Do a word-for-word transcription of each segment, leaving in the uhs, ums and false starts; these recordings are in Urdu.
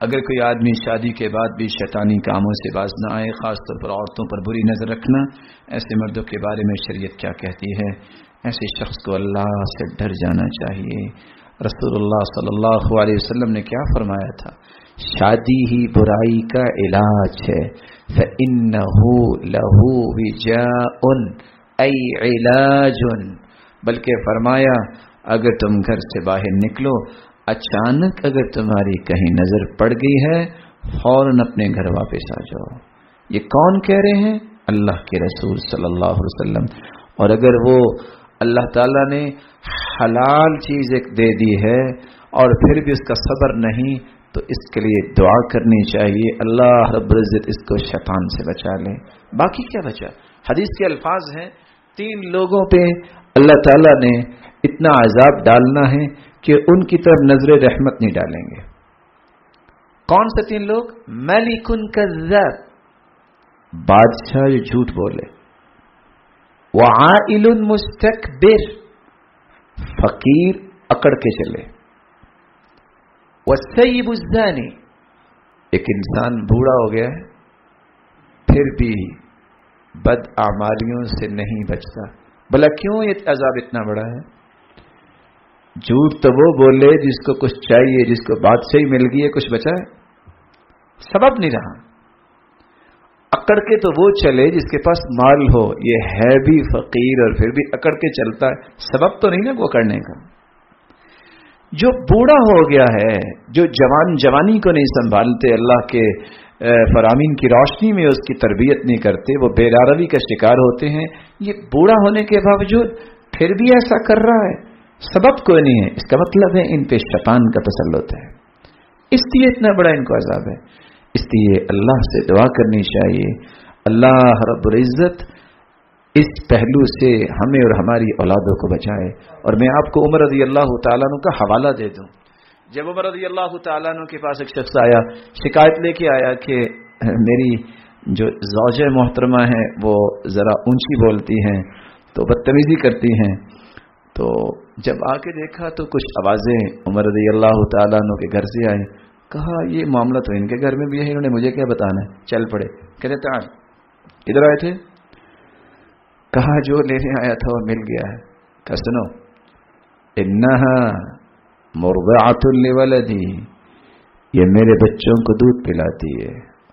اگر کوئی آدمی شادی کے بعد بھی شیطانی کاموں سے باز نہ آئے، خاص طور پر عورتوں پر بری نظر رکھنا، ایسے مردوں کے بارے میں شریعت کیا کہتی ہے؟ ایسے شخص کو اللہ سے ڈر جانا چاہیے۔ رسول اللہ صلی اللہ علیہ وسلم نے کیا فرمایا تھا؟ شادی ہی برائی کا علاج ہے، فَإِنَّهُ لَهُ وِجَاءٌ أَيْ عِلَاجٌ، بلکہ فرمایا اگر تم گھر سے باہر نکلو، اچانک اگر تمہاری کہیں نظر پڑ گئی ہے، فوراً اپنے گھر واپس آ جاؤ۔ یہ کون کہہ رہے ہیں؟ اللہ کے رسول صلی اللہ علیہ وسلم۔ اور اگر وہ اللہ تعالیٰ نے حلال چیز ایک دے دی ہے اور پھر بھی اس کا صبر نہیں، تو اس کے لیے دعا کرنی چاہیے، اللہ رب العزت اس کو شیطان سے بچا لے۔ باقی کیا بچا؟ حدیث کے الفاظ ہیں، تین لوگوں پہ اللہ تعالیٰ نے اتنا عذاب ڈالنا ہے کہ ان کی طرف نظر رحمت نہیں ڈالیں گے۔ کون سے تین لوگ؟ ملک کذاب، بادشاہ جو جھوٹ بولے، وعائل مستکبر، فقیر اکڑ کے چلے، والسیب الزانی، ایک انسان بوڑھا ہو گیا ہے پھر بھی بد اعمالیوں سے نہیں بچتا۔ بھلا کیوں یہ عذاب اتنا بڑا ہے؟ جھوٹ تو وہ بولے جس کو کچھ چاہیے، جس کو بادشاہی مل گئی ہے، کچھ بچا ہے؟ سبب نہیں رہا۔ اکڑ کے تو وہ چلے جس کے پاس مال ہو، یہ ہے بھی فقیر اور پھر بھی اکڑ کے چلتا ہے، سبب تو نہیں نا وہ کرنے کا۔ جو بوڑھا ہو گیا ہے، جو جوان جوانی کو نہیں سنبھالتے، اللہ کے فرامین کی روشنی میں اس کی تربیت نہیں کرتے، وہ بے راروی کا شکار ہوتے ہیں۔ یہ بوڑھا ہونے کے باوجود پھر بھی ایسا کر رہا ہے، سبب کوئی نہیں ہے، اس کا مطلب ہے ان پہ شیطان کا تسلط ہے، اس لیے اتنا بڑا ان کو عذاب ہے۔ اس لیے اللہ سے دعا کرنی چاہیے، اللہ رب العزت اس پہلو سے ہمیں اور ہماری اولادوں کو بچائے۔ اور میں آپ کو عمر رضی اللہ تعالیٰ عنہ کا حوالہ دے دوں۔ جب عمر رضی اللہ تعالیٰ عنہ کے پاس ایک شخص آیا، شکایت لے کے آیا کہ میری جو زوجہ محترمہ ہیں وہ ذرا اونچی بولتی ہیں تو بدتمیزی کرتی ہیں، تو جب آ کے دیکھا تو کچھ آوازیں عمر رضی اللہ تعالیٰ عنہ کے گھر سے آئے۔ کہا یہ معاملہ تو ان کے گھر میں بھی ہے، انہوں نے مجھے کیا بتانا ہے؟ چل پڑے، کہتے تعال، ادھر آئے تھے؟ کہا جو لینے آیا تھا وہ مل گیا ہے۔ کہا سنو، انہا مرضعۃ لولدی، یہ میرے بچوں کو دودھ پلاتی ہے،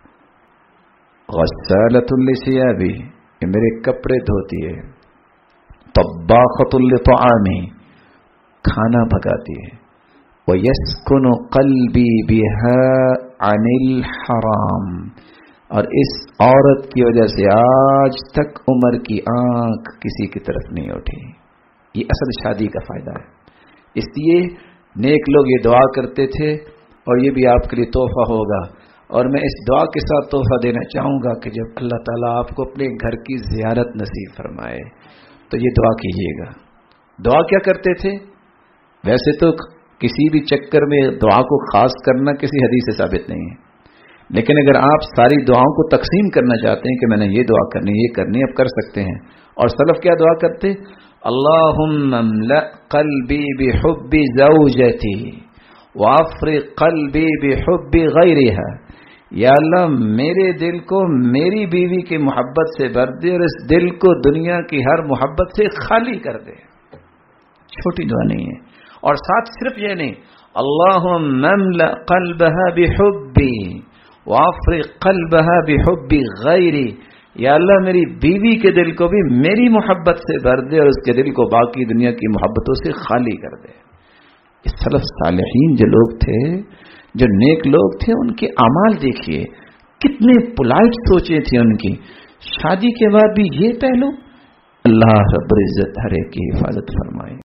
غسالۃ لثیابی، یہ میرے کپڑے دھوتی ہے، طباخۃ لطعامی، کھانا پکاتی ہے، وَيَسْكُنُ قَلْبِي بِهَا عَنِ الْحَرَامِ، اور اس عورت کی وجہ سے آج تک عمر کی آنکھ کسی کی طرف نہیں اٹھی۔ یہ اصل شادی کا فائدہ ہے۔ اس لیے نیک لوگ یہ دعا کرتے تھے، اور یہ بھی آپ کے لیے تحفہ ہوگا، اور میں اس دعا کے ساتھ تحفہ دینا چاہوں گا کہ جب اللہ تعالیٰ آپ کو اپنے گھر کی زیارت نصیب فرمائے تو یہ دعا کیجیے گا۔ دعا کیا کرتے تھے؟ ویسے تو کسی بھی چکر میں دعا کو خاص کرنا کسی حدیث سے ثابت نہیں ہے، لیکن اگر آپ ساری دعاؤں کو تقسیم کرنا چاہتے ہیں کہ میں نے یہ دعا کرنی، یہ کرنی، اب کر سکتے ہیں۔ اور سلف کیا دعا کرتے؟ اللہم املأ قلبی بحب زوجتی وافرغ قلبی بحب غیرہا، یا اللہ میرے دل کو میری بیوی کی محبت سے بھر دے اور اس دل کو دنیا کی ہر محبت سے خالی کر دے۔ چھوٹی دعا نہیں ہے۔ اور ساتھ صرف یہ نہیں، اللہم املأ قلبہا بحبی وافرغ قلبہا بحب غیری، یا اللہ میری بیوی کے دل کو بھی میری محبت سے بھر دے اور اس کے دل کو باقی دنیا کی محبتوں سے خالی کر دے۔ اس سلف صالحین جو لوگ تھے، جو نیک لوگ تھے، ان کے اعمال دیکھیے، کتنے پولائٹ سوچیں تھیں ان کی۔ شادی کے بعد بھی یہ پہلو، اللہ رب العزت ہر ایک کی حفاظت فرمائے۔